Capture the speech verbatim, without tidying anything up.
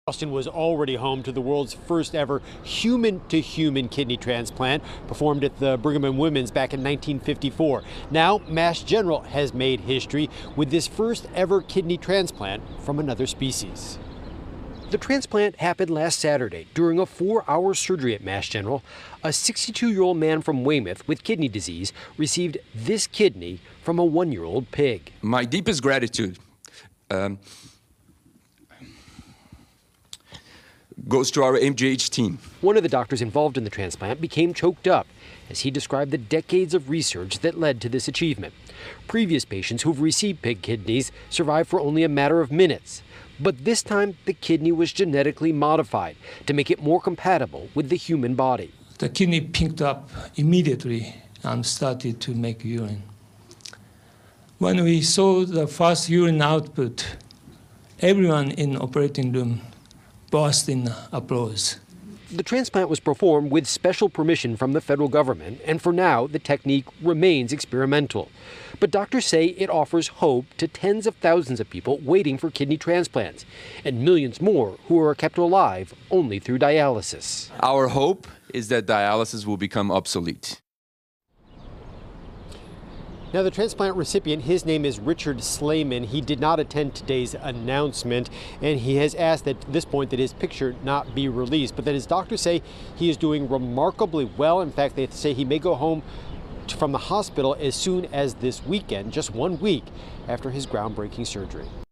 Boston was already home to the world's first ever human-to-human kidney transplant, performed at the Brigham and Women's back in nineteen fifty-four. Now, Mass General has made history with this first ever kidney transplant from another species. The transplant happened last Saturday during a four-hour surgery at Mass General. A sixty-two-year-old man from Weymouth with kidney disease received this kidney from a one-year-old pig. My deepest gratitude um, goes to our M G H team. One of the doctors involved in the transplant became choked up as he described the decades of research that led to this achievement. Previous patients who've received pig kidneys survived for only a matter of minutes. But this time, the kidney was genetically modified to make it more compatible with the human body. The kidney picked up immediately and started to make urine. When we saw the first urine output, everyone in the operating room burst in applause. The transplant was performed with special permission from the federal government, and for now, the technique remains experimental. But doctors say it offers hope to tens of thousands of people waiting for kidney transplants, and millions more who are kept alive only through dialysis. Our hope is that dialysis will become obsolete. Now, the transplant recipient, his name is Richard Slayman. He did not attend today's announcement, and he has asked at this point that his picture not be released, but that his doctors say he is doing remarkably well. In fact, they say he may go home from the hospital as soon as this weekend, just one week after his groundbreaking surgery.